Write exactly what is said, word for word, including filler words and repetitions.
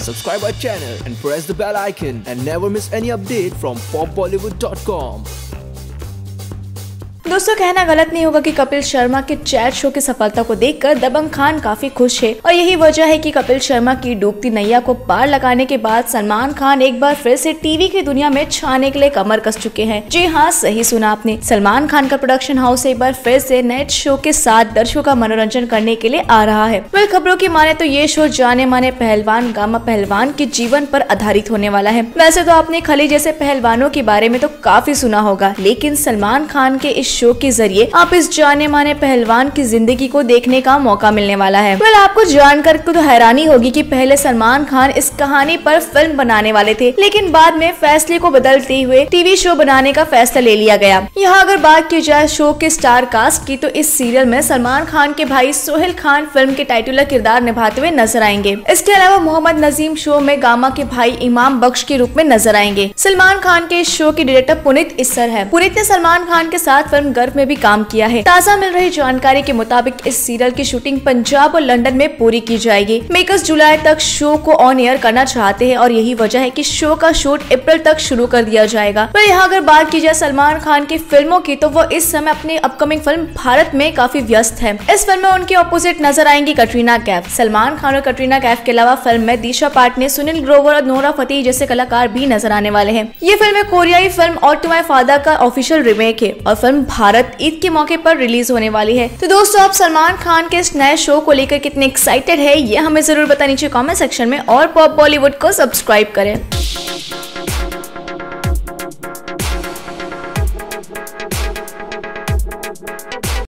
Subscribe our channel and press the bell icon and never miss any update from pop bollywood dot com. दोस्तों, कहना गलत नहीं होगा कि कपिल शर्मा के चैट शो की सफलता को देखकर दबंग खान काफी खुश है और यही वजह है कि कपिल शर्मा की डूबती नैया को पार लगाने के बाद सलमान खान एक बार फिर से टीवी की दुनिया में छाने के लिए कमर कस चुके हैं। जी हाँ, सही सुना आपने। सलमान खान का प्रोडक्शन हाउस एक बार फिर से नेट शो के साथ दर्शकों का मनोरंजन करने के लिए आ रहा है। वेल, खबरों की माने तो ये शो जाने माने पहलवान गामा पहलवान के जीवन पर आधारित होने वाला है। वैसे तो आपने खली जैसे पहलवानों के बारे में तो काफी सुना होगा, लेकिन सलमान खान के इस शो के जरिए आप इस जाने माने पहलवान की जिंदगी को देखने का मौका मिलने वाला है। वेल, आपको जानकर तो हैरानी होगी कि पहले सलमान खान इस कहानी पर फिल्म बनाने वाले थे, लेकिन बाद में फैसले को बदलते हुए टीवी शो बनाने का फैसला ले लिया गया। यहाँ अगर बात की जाए शो के स्टार कास्ट की, तो इस सीरियल में सलमान खान के भाई सोहेल खान फिल्म के टाइटुलर किरदार निभाते हुए नजर आएंगे। इसके अलावा मोहम्मद नजीम शो में गामा के भाई इमाम बख्श के रूप में नजर आएंगे। सलमान खान के इस शो के डायरेक्टर पुनीत इस्सर है। पुनीत ने सलमान खान के साथ फिल्म गर्व में भी काम किया है। ताजा मिल रही जानकारी के मुताबिक इस सीरियल की शूटिंग पंजाब और लंदन में पूरी की जाएगी। मेकर्स जुलाई तक शो को ऑन एयर करना चाहते हैं और यही वजह है कि शो का शूट अप्रैल तक शुरू कर दिया जाएगा। पर यहाँ अगर बात की जाए सलमान खान की फिल्मों की, तो वो इस समय अपनी अपकमिंग फिल्म भारत में काफी व्यस्त है। इस फिल्म में उनके ऑपोजिट नजर आएंगी कटरीना कैफ। सलमान खान और कटरीना कैफ के अलावा फिल्म में दिशा पाटनी, सुनील ग्रोवर और नोरा फतेही जैसे कलाकार भी नजर आने वाले हैं। ये फिल्म कोरियाई film all to my father का ऑफिशियल रीमेक है और फिल्म भारत ईद के मौके पर रिलीज होने वाली है। तो दोस्तों, आप सलमान खान के इस नए शो को लेकर कितने एक्साइटेड है, ये हमें जरूर बताइए नीचे कमेंट सेक्शन में, और पॉप बॉलीवुड को सब्सक्राइब करें।